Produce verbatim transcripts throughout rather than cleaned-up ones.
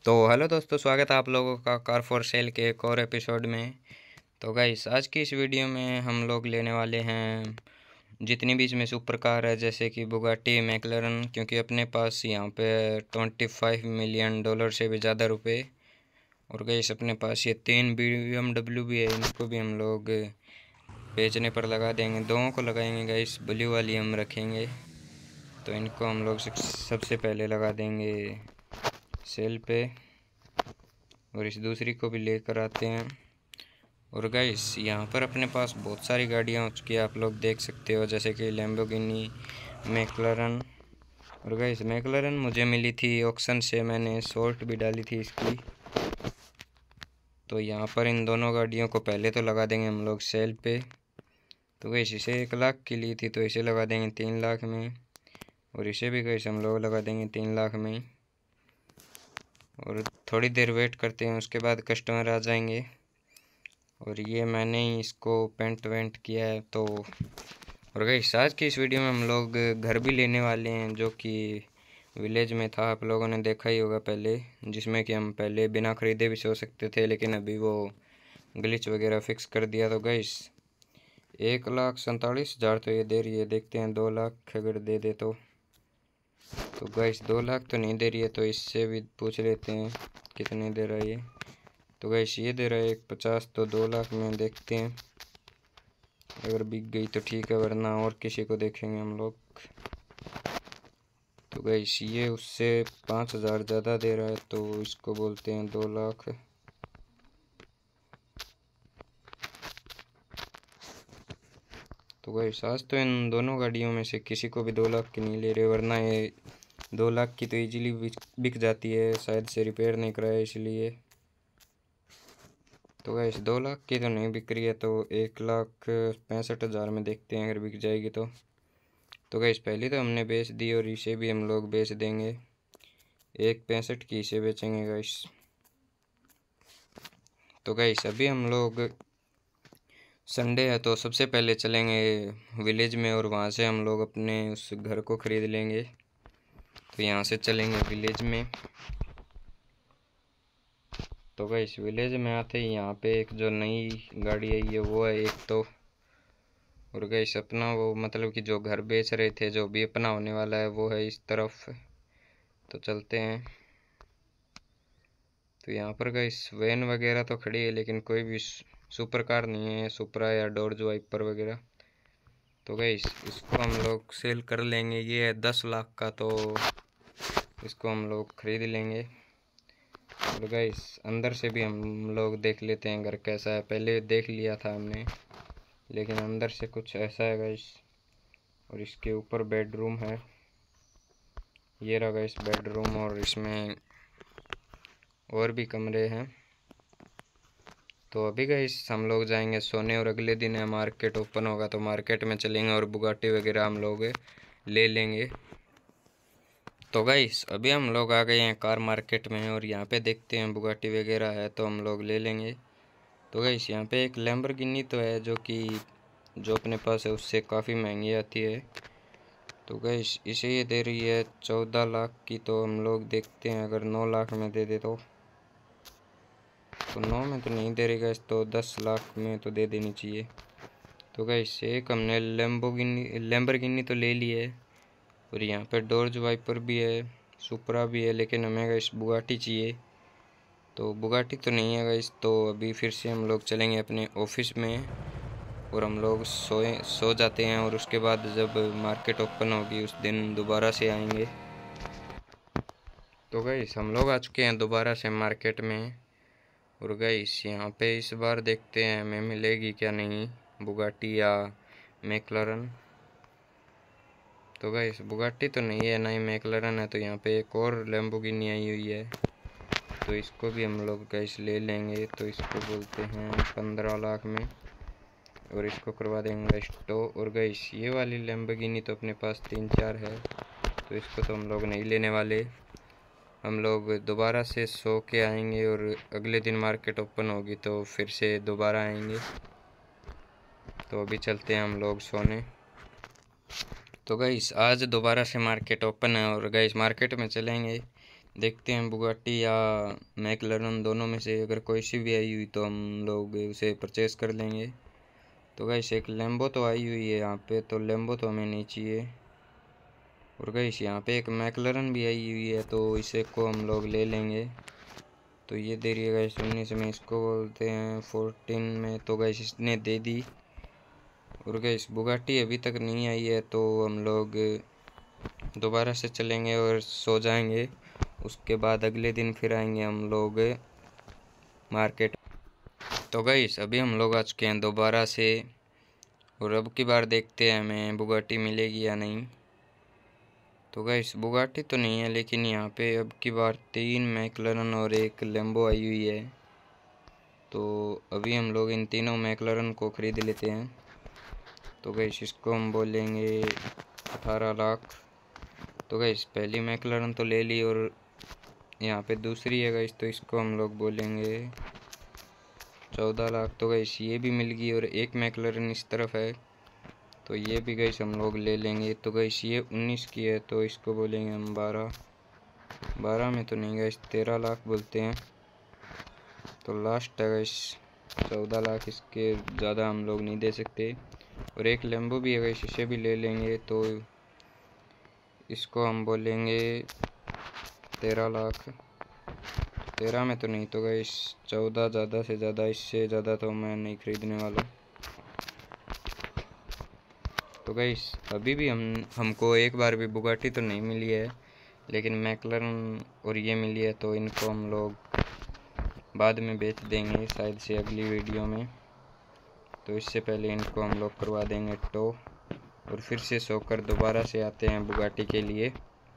तो हेलो दोस्तों, स्वागत है आप लोगों का कार फॉर सेल के एक और एपिसोड में। तो गाइस, आज की इस वीडियो में हम लोग लेने वाले हैं जितनी भी इसमें सुपर कार है, जैसे कि बुगाटी, मैकलरन, क्योंकि अपने पास यहाँ पे ट्वेंटी फाइव मिलियन डॉलर से भी ज़्यादा रुपए। और गाइस, अपने पास ये तीन बी एम डब्ल्यू भी है, इनको भी हम लोग बेचने पर लगा देंगे। दोनों को लगाएंगे गाइस, ब्लू वाली हम रखेंगे। तो इनको हम लोग सबसे पहले लगा देंगे सेल पे, और इस दूसरी को भी लेकर आते हैं। और गाइस, यहाँ पर अपने पास बहुत सारी गाड़ियाँ हो चुकी है, आप लोग देख सकते हो, जैसे कि लैम्बोर्गिनी, मैकलरन। और गाइस, मैकलरन मुझे मिली थी ऑक्शन से, मैंने शॉर्ट भी डाली थी इसकी। तो यहाँ पर इन दोनों गाड़ियों को पहले तो लगा देंगे हम लोग सेल पे। तो गाइस, इसे एक लाख की ली थी, तो इसे लगा देंगे तीन लाख में। और इसे भी गाइस हम लोग लगा देंगे तीन लाख में। और थोड़ी देर वेट करते हैं, उसके बाद कस्टमर आ जाएंगे। और ये मैंने ही इसको पेंट वेंट किया है। तो और गाइस, आज की इस वीडियो में हम लोग घर भी लेने वाले हैं, जो कि विलेज में था, आप लोगों ने देखा ही होगा पहले, जिसमें कि हम पहले बिना ख़रीदे भी सो सकते थे, लेकिन अभी वो ग्लिच वगैरह फिक्स कर दिया। तो गाइस, एक लाख सैंतालीस हज़ार तो ये दे रही है, देखते हैं दो लाख अगर दे दे तो। तो गाइस, दो लाख तो नहीं दे रही है, तो इससे भी पूछ लेते हैं कितने दे रहा है ये। तो गाइस, ये दे रहा है एक पचास, तो दो लाख में देखते हैं, अगर बिक गई तो ठीक है, वरना और किसी को देखेंगे हम लोग। तो गाइस, ये उससे पाँच हज़ार ज़्यादा दे रहा है, तो इसको बोलते हैं दो लाख। तो गाइस, आज तो इन दोनों गाड़ियों में से किसी को भी दो लाख की नहीं ले रहे, वरना ये दो लाख की तो इजीली बिक जाती है, शायद से रिपेयर नहीं कराया इसलिए। तो गाइस, दो लाख की तो नहीं बिक रही है, तो एक लाख पैंसठ हज़ार में देखते हैं अगर बिक जाएगी तो। तो गाइस, पहले तो हमने बेच दी, और इसे भी हम लोग बेच देंगे, एक पैंसठ की इसे बेचेंगे गाइस। तो गाइस, अभी हम लोग संडे है, तो सबसे पहले चलेंगे विलेज में, और वहाँ से हम लोग अपने उस घर को ख़रीद लेंगे। तो यहाँ से चलेंगे विलेज में। तो गाइस, विलेज में आते ही यहाँ पे एक जो नई गाड़ी आई है वो है एक तो। और गाइस, अपना वो मतलब कि जो घर बेच रहे थे, जो भी अपना होने वाला है, वो है इस तरफ। तो चलते हैं। तो यहाँ पर गाइस वैन वगैरह तो खड़ी है, लेकिन कोई भी सुपर कार नहीं है, सुपरा या डॉर्ज वाइपर वगैरह। तो गाइस, इसको हम लोग सेल कर लेंगे, ये है दस लाख का, तो इसको हम लोग खरीद लेंगे। और गाइस, अंदर से भी हम लोग देख लेते हैं घर कैसा है, पहले देख लिया था हमने, लेकिन अंदर से कुछ ऐसा है गाइस। और इसके ऊपर बेडरूम है, ये रहा गाइस बेडरूम, और इसमें और भी कमरे हैं। तो अभी गाइस हम लोग जाएंगे सोने, और अगले दिन है मार्केट ओपन होगा, तो मार्केट में चलेंगे और बुगाटी वगैरह हम लोग ले लेंगे। तो गाइस, अभी हम लोग आ गए हैं कार मार्केट में, और यहाँ पे देखते हैं बुगाटी वगैरह है तो हम लोग ले लेंगे। तो गाइस, यहाँ पे एक लैम्बोर्गिनी तो है, जो कि जो अपने पास है उससे काफ़ी महंगी आती है। तो गाइस, इसे ये दे रही है चौदह लाख की, तो हम लोग देखते हैं अगर नौ लाख में दे दे तो। तो नौ में तो नहीं दे रही गाइस, तो दस लाख में तो दे देनी चाहिए। तो गाइस, एक हमने लैम्बोर्गिनी लैम्बोर्गिनी तो ले ली है, और यहाँ पे डॉर्ज वाइपर भी है, सुपरा भी है, लेकिन हमें गाइस बुगाटी चाहिए। तो बुगाटी तो नहीं है गाइस, तो अभी फिर से हम लोग चलेंगे अपने ऑफिस में, और हम लोग सोए सो जाते हैं, और उसके बाद जब मार्केट ओपन होगी उस दिन दोबारा से आएंगे। तो गाइस, हम लोग आ चुके हैं दोबारा से मार्केट में, और गाइस यहाँ पे इस बार देखते हैं हमें मिलेगी क्या नहीं, बुगाटी या मैकलरन। तो गाइस, बुगाटी तो नहीं है, ना ही मैकलरन है, तो यहाँ पे एक और लैम्बोर्गिनी आई हुई है, तो इसको भी हम लोग गाइस ले लेंगे। तो इसको बोलते हैं पंद्रह लाख में, और इसको करवा देंगे स्टो। और गाइस, ये वाली लैम्बोर्गिनी तो अपने पास तीन चार है, तो इसको तो हम लोग नहीं लेने वाले, हम लोग दोबारा से सो के आएंगे, और अगले दिन मार्केट ओपन होगी तो फिर से दोबारा आएंगे। तो अभी चलते हैं हम लोग सोने। तो गाइस, आज दोबारा से मार्केट ओपन है, और गाइस मार्केट में चलेंगे, देखते हैं बुगाटी या मैकलरन दोनों में से अगर कोई सी भी आई हुई तो हम लोग उसे परचेज़ कर लेंगे। तो गाइस एक लेम्बो तो आई हुई है यहाँ पे, तो लेम्बो तो हमें नहीं चाहिए। और गाइस यहाँ पे एक मैकलरन भी आई हुई है, तो इसे को हम लोग ले लेंगे। तो ये दे रही है गाइस उन्नीस में, इसको बोलते हैं फोर्टीन में। तो गाइस इसने दे दी। और गाइस बुगाटी अभी तक नहीं आई है, तो हम लोग दोबारा से चलेंगे और सो जाएंगे। उसके बाद अगले दिन फिर आएंगे हम लोग मार्केट। तो गाइस अभी हम लोग आ चुके हैं दोबारा से, और अब की बार देखते हैं हमें बुगाटी मिलेगी या नहीं। तो गाइस बुगाटी तो नहीं है, लेकिन यहाँ पे अब की बार तीन मैकलरन और एक लेम्बो आई हुई है। तो अभी हम लोग इन तीनों मैकलरन को ख़रीद लेते हैं। तो गाइस इसको हम बोलेंगे अठारह लाख। तो गाइस पहली मैकलरन तो ले ली, और यहाँ पे दूसरी है गाइस, तो इसको हम लोग बोलेंगे चौदह लाख। तो गाइस ये भी मिल गई, और एक मैकलरन इस तरफ है, तो ये भी गाइस हम लोग ले लेंगे। तो गाइस ये उन्नीस की है, तो इसको बोलेंगे हम बारह। बारह में तो नहीं गाइस, तेरह लाख बोलते हैं। तो लास्ट है गाइस चौदह लाख, इसके ज़्यादा हम लोग नहीं दे सकते। और एक लेम्बो भी है गाइस, इसे भी ले लेंगे। तो इसको हम बोलेंगे तेरह लाख। तेरह में तो नहीं, तो गाइस चौदह ज़्यादा से ज़्यादा, इससे ज़्यादा तो मैं नहीं खरीदने वाला। तो गाइस अभी भी हम हमको एक बार भी बुगाटी तो नहीं मिली है, लेकिन मैकलरन और ये मिली है। तो इनको हम लोग बाद में बेच देंगे शायद से अगली वीडियो में। तो इससे पहले इनको हम लोग करवा देंगे टो, और फिर से सोकर दोबारा से आते हैं बुगाटी के लिए।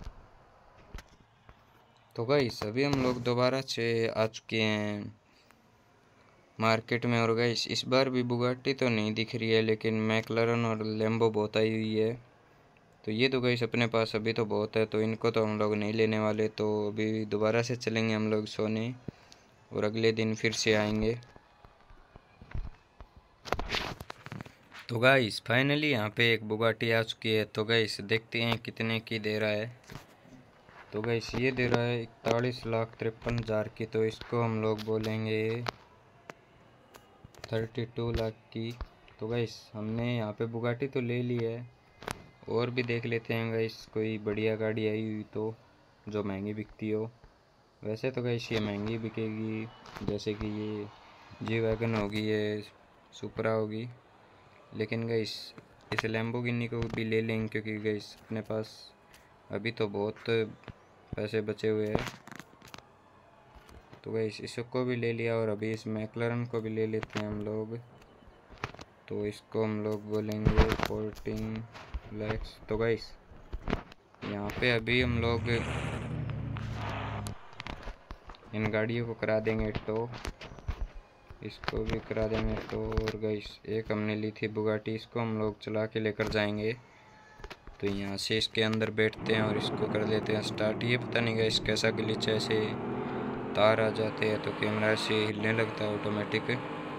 तो गाइस अभी हम लोग दोबारा से आ चुके हैं मार्केट में। और गाइस इस बार भी बुगाटी तो नहीं दिख रही है, लेकिन मैकलरन और लेम्बो बहुत आई हुई है। तो ये तो गाइस अपने पास अभी तो बहुत है, तो इनको तो हम लोग नहीं लेने वाले। तो अभी दोबारा से चलेंगे हम लोग सोने, और अगले दिन फिर से आएंगे। तो गाइस फाइनली यहाँ पे एक बुगाटी आ चुकी है। तो गाइस देखते हैं कितने की दे रहा है। तो गाइस ये दे रहा है इकतालीस लाख तिरपन हज़ार की। तो इसको हम लोग बोलेंगे थर्टी टू लाख की। तो गाइस हमने यहाँ पे बुगाटी तो ले ली है, और भी देख लेते हैं गाइस कोई बढ़िया गाड़ी आई हुई तो, जो महंगी बिकती हो। वैसे तो गाइस ये महंगी बिकेगी, जैसे कि ये जी वैगन होगी, ये सुपरा होगी। लेकिन गाइस इस लैम्बोर्गिनी को भी ले लेंगे, क्योंकि गाइस अपने पास अभी तो बहुत पैसे बचे हुए हैं। तो गाइस इसको भी ले लिया, और अभी इस मैकलरन को भी ले लेते हैं हम लोग। तो इसको हम लोग बोलेंगे फोर्टीन लैक्स। तो गाइस यहाँ पे अभी हम लोग इन गाड़ियों को करा देंगे टो, इसको भी करा देंगे टो। और गाइस एक हमने ली थी बुगाटी, इसको हम लोग चला के लेकर जाएंगे। तो यहाँ से इसके अंदर बैठते हैं और इसको कर देते हैं स्टार्ट। ये पता नहीं गाइस कैसा ग्लिच है, ऐसे तार आ जाते हैं तो कैमरा से हिलने लगता है ऑटोमेटिक।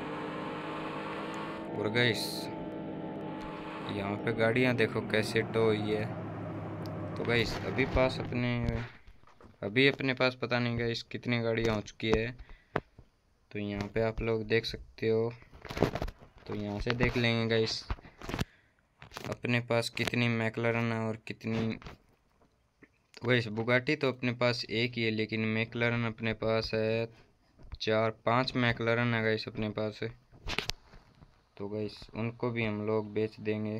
और गाइस यहाँ पे गाड़ियाँ देखो कैसे टो हुई है। तो गाइस अभी पास अपने अभी अपने पास पता नहीं गाइस कितनी गाड़ियाँ हो चुकी है। तो यहाँ पे आप लोग देख सकते हो। तो यहाँ से देख लेंगे गाइस अपने पास कितनी मैकलरन है और कितनी। तो गाइस बुगाटी तो अपने पास एक ही है, लेकिन मैकलरन अपने पास है चार पांच मैकलरन है गाइस अपने पास है। तो गाइस उनको भी हम लोग बेच देंगे।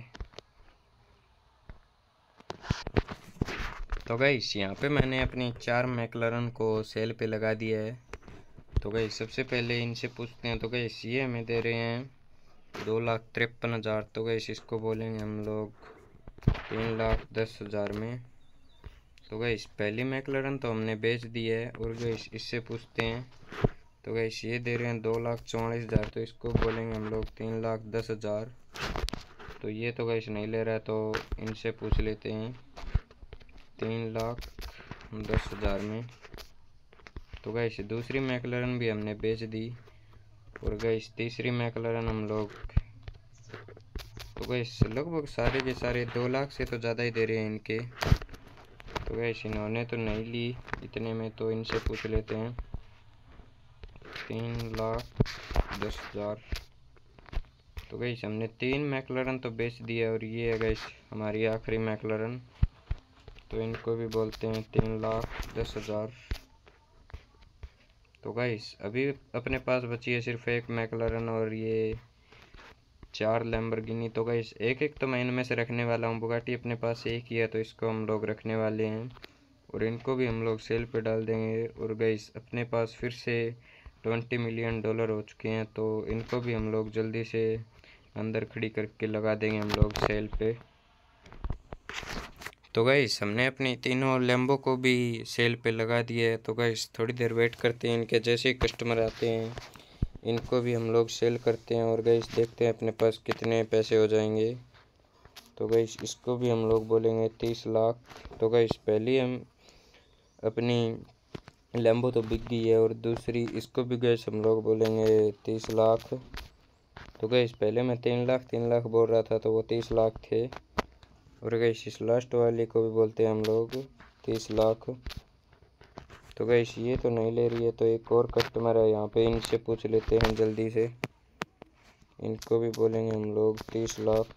तो गाइस यहाँ पे मैंने अपनी चार मैकलरन को सेल पे लगा दिया है। तो गाइस सबसे पहले इनसे पूछते हैं। तो गाइस ये हमें दे रहे हैं दो लाख तिरपन हज़ार। तो गाइस इसको बोलेंगे हम लोग तीन लाख दस हज़ार में। तो गाइस पहली मैकलरन तो हमने बेच दी है। और गाइस इससे पूछते हैं। तो गाइस ये दे रहे हैं दो लाख चौवालीस हज़ार। तो इसको बोलेंगे हम लोग तीन लाख दस हज़ार। तो ये तो गाइस नहीं ले रहा है, तो इनसे पूछ लेते हैं तीन लाख दस हज़ार में। तो गाइस दूसरी मैकलरन भी हमने बेच दी। और गाइस तीसरी मैकलरन हम लोग, तो गाइस लगभग सारे के सारे दो लाख से तो ज़्यादा ही दे रहे हैं इनके। तो गाइस इन्होंने तो नहीं ली इतने में, तो इनसे पूछ लेते हैं। तीन लाख दस हज़ार। तो गाइस हमने तीन मैकलरन तो बेच दिया और ये है गाइस हमारी आखिरी मैकलरन, तो इनको भी बोलते हैं तीन लाख दस हज़ार। तो गाइस अभी अपने पास बची है सिर्फ एक मैकलरन और ये चार लैम्बोर्गिनी। तो गाइस एक एक तो मैं इनमें से रखने वाला हूँ। बुगाटी अपने पास एक ही है तो इसको हम लोग रखने वाले हैं और इनको भी हम लोग सेल पे डाल देंगे। और गाइस अपने पास फिर से ट्वेंटी मिलियन डॉलर हो चुके हैं, तो इनको भी हम लोग जल्दी से अंदर खड़ी करके लगा देंगे हम लोग सेल पे। तो गाइस हमने अपनी तीनों लैम्बो को भी सेल पे लगा दिया है। तो गाइस थोड़ी देर वेट करते हैं, इनके जैसे ही कस्टमर आते हैं इनको भी हम लोग सेल करते हैं और गाइस देखते हैं अपने पास कितने पैसे हो जाएंगे। तो गाइस इसको भी हम लोग बोलेंगे तीस लाख। तो गाइस पहली हम अपनी लैम्बो तो बिक गई है और दूसरी इसको भी गाइस हम लोग बोलेंगे तीस लाख। तो गाइस पहले मैं तीन लाख तीन लाख बोल रहा था तो वो तीस लाख थे। और गाइस इस लास्ट वाली को भी बोलते हैं हम लोग तीस लाख। तो गाइस ये तो नहीं ले रही है, तो एक और कस्टमर है यहाँ पे, इनसे पूछ लेते हैं जल्दी से। इनको भी बोलेंगे हम लोग तीस लाख।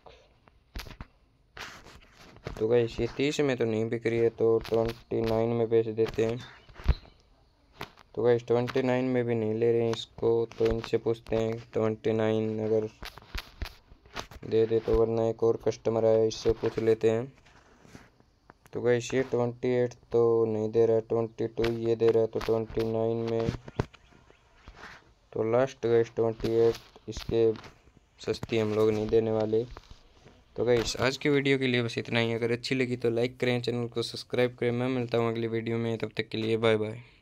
तो गाइस ये तीस में तो नहीं बिक रही है तो ट्वेंटी नाइन में बेच देते हैं। तो गाइस ट्वेंटी नाइन में भी नहीं ले रहे हैं इसको, तो इनसे पूछते हैं ट्वेंटी नाइन अगर दे दे तो, वरना एक और कस्टमर आया इससे पूछ लेते हैं। तो गाइस ये ट्वेंटी एट तो नहीं दे रहा है, ट्वेंटी टू ये दे रहा है, तो ट्वेंटी नाइन में तो लास्ट गाइस ट्वेंटी एट, इसके सस्ती हम लोग नहीं देने वाले। तो गाइस आज की वीडियो के लिए बस इतना ही। अगर अच्छी लगी तो लाइक करें, चैनल को सब्सक्राइब करें। मैं मिलता हूँ अगली वीडियो में, तब तक के लिए बाय बाय।